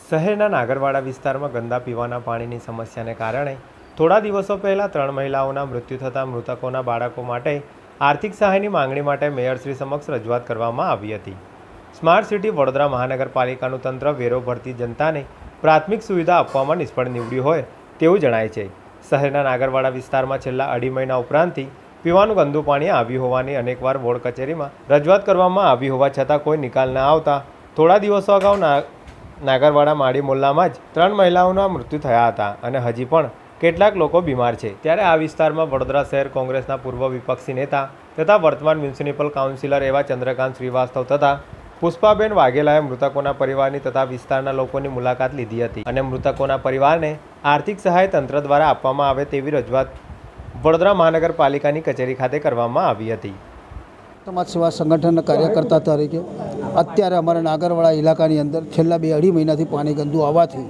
શહેરના નાગરવાડા વિસ્તારમાં ગંદા પીવાના પાણીની સમસ્યાને કારણે થોડા દિવસો પહેલાં 3 મહિલાઓના મૃત્યુ થતાં મૃતકોના બાળકો માટે આર્થિક સહાયની માંગણી માટે મેયરશ્રી સમક્ષ રજૂઆત કરવામાં આવી હતી। સ્માર્ટ સિટી વડોદરા મહાનગરપાલિકાનું તંત્ર વેરો ભરતી જનતાને પ્રાથમિક સુવિધા આપવામાં નિષ્ફળ નીવડ્યું હોય તેવું જણાય છે। શહેરના નાગરવાડા વિસ્તારમાં છેલ્લા 2.5 મહિના ઉપરાંતથી પીવાનું ગંદુ પાણી આવ્યું હોવાની અનેકવાર બોર્ડ કચેરીમાં રજૂઆત કરવામાં આવી હોવા છતાં કોઈ નિકાલ ન આવતા થોડા દિવસો અગાઉ નાગરવાડા માડી મોલ્લામાં જ 3 મહિલાઓના મૃત્યુ થયા હતા અને હજી પણ કેટલાક લોકો બીમાર છે। ત્યારે આ વિસ્તારમાં વડોદરા શહેર કોંગ્રેસના પૂર્વ વિપક્ષી નેતા તથા વર્તમાન મ્યુનિસિપલ કાઉન્સિલર એવા ચંદ્રકાંત શ્રીવાસ્તવ તથા પુષ્પાબેન વાઘેલાએ મૃતકોના પરિવારની તથા વિસ્તારના લોકોની મુલાકાત લીધી હતી અને મૃતકોના પરિવારને આર્થિક સહાય તંત્ર દ્વારા આપવામાં આવે તેવી રજૂઆત વડોદરા મહાનગરપાલિકાની કચેરી ખાતે કરવામાં આવી હતી। સમાજ સેવા સંગઠનના કાર્યકર્તા તરીકે અત્યારે અમારા નાગરવાડા ઇલાકાની અંદર છેલ્લા 2-2.5 મહિનાથી પાણી ગંદુ આવવાથી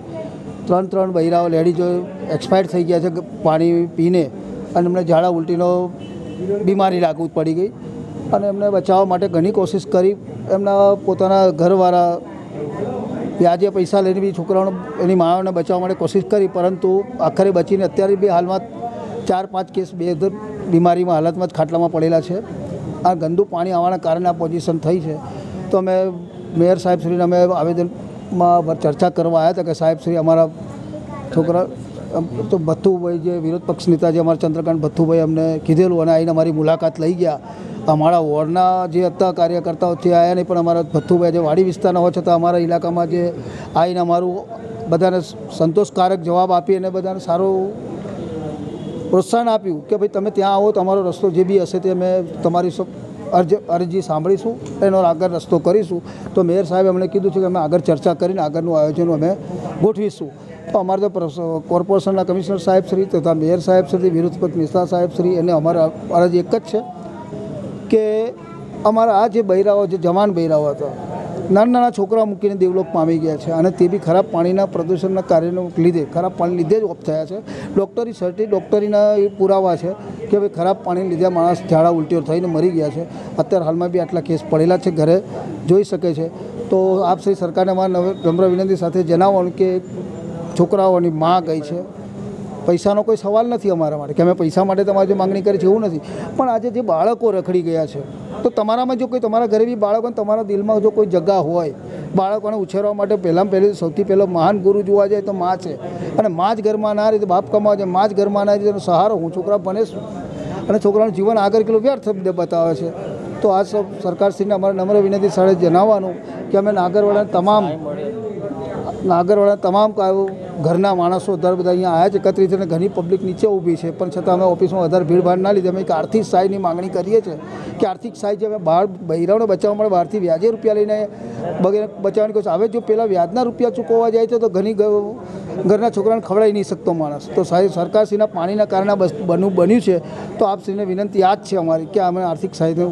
3 બૈરાઓ લેડીઝો એક્સપાયર થઈ ગયા છે પાણી પીને અને એમને ઝાડા ઉલટીનો બીમારી લાગુ પડી ગઈ અને એમને બચાવવા માટે ઘણી કોશિશ કરી। એમના પોતાના ઘરવાળા વ્યાજે પૈસા લઈને બી છોકરાઓને એની માઓને બચાવવા માટે કોશિશ કરી, પરંતુ આખરે બચીને અત્યારે બી હાલમાં 4-5 કેસ બીમારીમાં હાલતમાં જ ખાટલામાં પડેલા છે। આ ગંદુ પાણી આવવાના કારણે આ પોઝિશન થઈ છે। તો અમે મેયર સાહેબશ્રીને અમે આવેદનમાં ચર્ચા કરવા આવ્યા હતા કે સાહેબશ્રી અમારા છોકરા તો ભથ્થુભાઈ જે વિરોધ પક્ષ નેતા જે અમારા ચંદ્રકાંત ભથ્થુભાઈ અમને કીધેલું અને આવીને અમારી મુલાકાત લઈ ગયા। અમારા વોર્ડના જે હતા કાર્યકર્તાઓ તે આવ્યા નહીં, પણ અમારા ભથ્થુભાઈ જે વાડી વિસ્તારના હોય છતાં અમારા ઇલાકામાં જે આવીને અમારું બધાને સંતોષકારક જવાબ આપી અને બધાને સારું પ્રોત્સાહન આપ્યું કે ભાઈ તમે ત્યાં આવો, તમારો રસ્તો જે બી હશે તે અમે તમારી અરજી સાંભળીશું, એનો આગળ રસ્તો કરીશું। તો મેયર સાહેબ અમને કીધું છે કે અમે આગળ ચર્ચા કરીને આગળનું આયોજન અમે ગોઠવીશું। તો અમારે તો કોર્પોરેશનના કમિશનર સાહેબશ્રી તથા મેયર સાહેબશ્રી, વિરોધ પક્ષ નેતા સાહેબશ્રી અને અમારા અરજી એક જ છે કે અમારા આ જે બૈરાઓ, જે જવાન બૈરાઓ હતા, નાના છોકરા મૂકીને દેવલોક પામી ગયા છે અને તે બી ખરાબ પાણીના પ્રદૂષણના કાર્યના લીધે, ખરાબ પાણી લીધે જ ઓફ થયા છે। ડૉક્ટરીના પુરાવા છે કે ભાઈ ખરાબ પાણી લીધે માણસ ઝાડા ઉલટીઓ થઈને મરી ગયા છે। અત્યારે હાલમાં બી આટલા કેસ પડેલા છે, ઘરે જોઈ શકે છે। તો આપ શ્રી સરકારને અમારા નમ્ર વિનંતી સાથે જણાવવાનું કે છોકરાઓની માં ગઈ છે। પૈસાનો કોઈ સવાલ નથી અમારા માટે કે અમે પૈસા માટે તમારે જે માંગણી કરી છે એવું નથી, પણ આજે જે બાળકો રખડી ગયા છે, તો તમારામાં જો કોઈ તમારા ઘરે બી બાળકોને તમારા દિલમાં જો કોઈ જગ્યા હોય, બાળકોને ઉછેરવા માટે પહેલી સૌથી પહેલો મહાન ગુરુ જોવા જાય તો મા છે। અને મા જ ઘરમાં ના રીતે બાપ કમાવા જાય, મા જ ઘરમાં ના રીતે એનો સહારો હું છોકરા બને છું અને છોકરાનું જીવન આગળ કેટલું વ્યર્થ બતાવે છે। તો આ સૌ સરકારશ્રીને અમારા નમ્ર વિનંતી સાથે જણાવવાનું કે અમે નાગરવાડા તમામ ઘરના માણસો દર બધા અહીંયા આવ્યા છે, એકત્રિત થઈને ઘણી પબ્લિક નીચે ઊભી છે, પણ છતાં અમે ઓફિસમાં વધારે ભીડભાડ ના લીધે અમે એક આર્થિક સહાયની માંગણી કરીએ છીએ કે આર્થિક સહાય જે અમે બૈરાઓને બચાવવા માટે બહારથી વ્યાજે રૂપિયા લઈને બચાવવાની કોશિશ। હવે જો પેલા વ્યાજના રૂપિયા ચૂકવવા જાય છે તો ઘણી ઘરના છોકરાને ખવડાવી નહીં શકતો માણસ। તો સરકારશ્રીના પાણીના કારણે બન્યું છે। તો આપશ્રીને વિનંતી આ જ છે અમારી કે અમે આર્થિક સહાય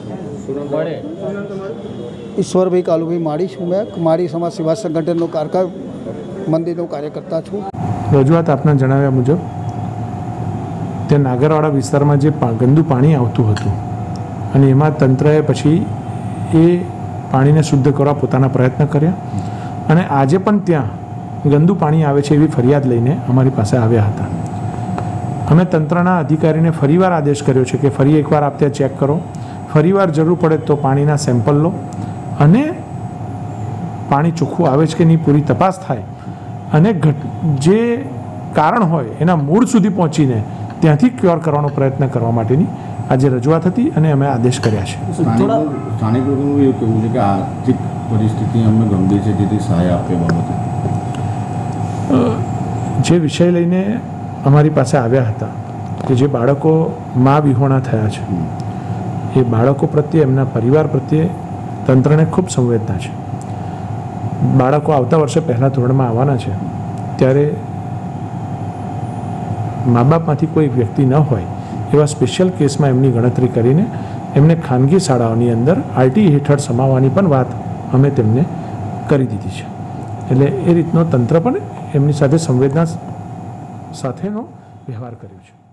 ઈશ્વરભાઈ કાલુભાઈ માડી છું, મેં માડી સમાજ સેવા સંગઠનનો મંદિરનો કાર્યકર્તા છું। રજૂઆત આપના જણાવ્યા મુજબ તે નાગરવાડા વિસ્તારમાં જે ગંદુ પાણી આવતું હતું અને એમાં તંત્રએ પછી એ પાણીને શુદ્ધ કરવા પોતાના પ્રયત્ન કર્યા અને આજે પણ ત્યાં ગંદુ પાણી આવે છે એવી ફરિયાદ લઈને અમારી પાસે આવ્યા હતા। અમે તંત્રના અધિકારીને ફરીવાર આદેશ કર્યો છે કે ફરી એકવાર આપ ત્યાં ચેક કરો, ફરીવાર જરૂર પડે તો પાણીના સેમ્પલ લો અને પાણી ચોખ્ખું આવે છે કે નહીં પૂરી તપાસ થાય અને જે કારણ હોય એના મૂળ સુધી પહોંચીને ત્યાંથી ક્યોર કરવાનો પ્રયત્ન કરવા માટેની આજે રજૂઆત હતી અને અમે આદેશ કર્યા છે। સ્થાનિક લોકોનું એવું કહેવું છે કે આર્થિક પરિસ્થિતિ અમને ગંભીર છે, જેથી સહાય આપવા બાબતે જે વિષય લઈને અમારી પાસે આવ્યા હતા કે જે બાળકો મા વિહોણા થયા છે, એ બાળકો પ્રત્યે, એમના પરિવાર પ્રત્યે તંત્રને ખૂબ સંવેદના છે। બાળકો આવતા વર્ષે પહેલાં ધોરણમાં આવવાના છે, ત્યારે મા બાપમાંથી કોઈ વ્યક્તિ ન હોય એવા સ્પેશિયલ કેસમાં એમની ગણતરી કરીને એમને ખાનગી શાળાઓની અંદર આરટી હેઠળ સમાવવાની પણ વાત અમે તેમને કરી દીધી છે। એટલે એ રીતનો તંત્ર પણ એમની સાથે સંવેદના સાથેનો વ્યવહાર કર્યો છે।